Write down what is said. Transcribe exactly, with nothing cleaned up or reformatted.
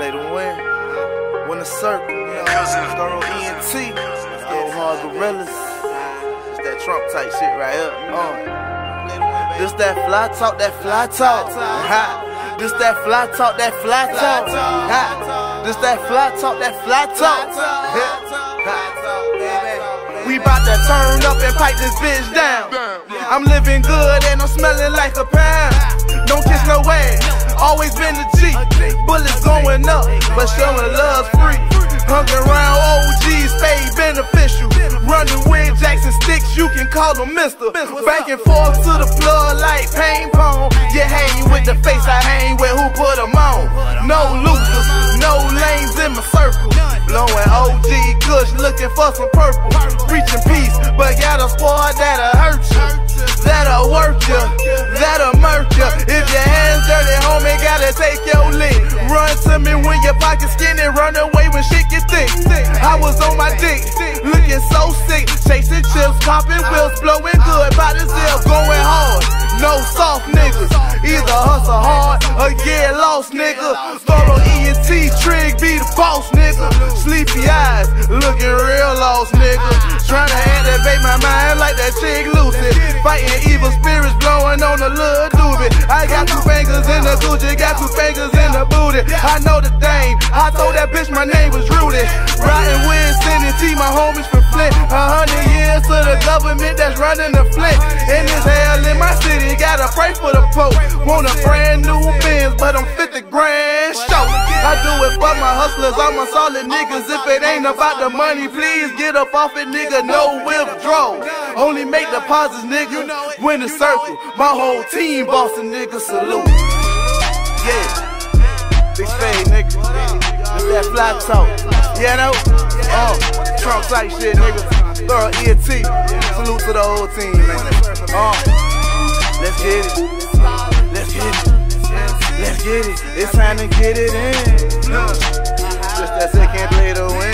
Play to win. Win the circle. Thorough E N T. Go hard gorillas. It's that Trump type shit right here. Uh. This that fly talk, that fly talk. Ha. This that fly talk, that fly talk. Ha. This that fly talk, that fly talk. We bout to turn up and pipe this bitch down. I'm living good and I'm smelling like a pound. Don't kiss no ass, always been the G. Bullets going up, but showing love's free. Hung around O Gs, fade beneficial. Running with Jackson sticks, you can call them mister. Back and forth to the floor like ping pong. You hang with the face I hang with, who put them on? No losers, no lanes in my circle. Blowing O G Kush, looking for some purple. Preaching peace, but got a squad that'll hurt you, that'll work you, that'll murk you. If your hands dirty, homie, gotta take your lick. Run to me when your pocket's skinny, run away when shit get thick. I was on my dick, looking so sick, chasing chips, popping wheels, blowing good, by the zip, going hard. No soft niggas, either hustle hard or get lost, nigga. Thorough E N T, Trig be the boss, nigga. Sleepy eyes, looking real lost, nigga. Tryna activate my mind like that chick Lucid. Fighting evil spirits, blowing on the little doobie. I got two fingers in the Gucci, got two fingers in the booty. I know the thing, I told that bitch my name was Rudy. Riding with Cindy T, my homies from Flint. A hundred years to the government that's running the Flint. In this hell in my city, gotta pray for the Pope. Want a brand new Benz, but I'm fifty grand short. I do it for my hustlers, I'm a solid niggas. If it ain't about the money, please get up off it, nigga, no withdrawal. Only make deposits, nigga, win the circle. My whole team bossing, nigga, salute. Yeah, big spade, nigga. It's that fly talk. Yeah, no? Uh, Trump type shit, nigga. Thorough E N T. Salute to the whole team, man. Uh, let's get it. Let's get it. Let's get it. It's time to get it in. Just that second play to win.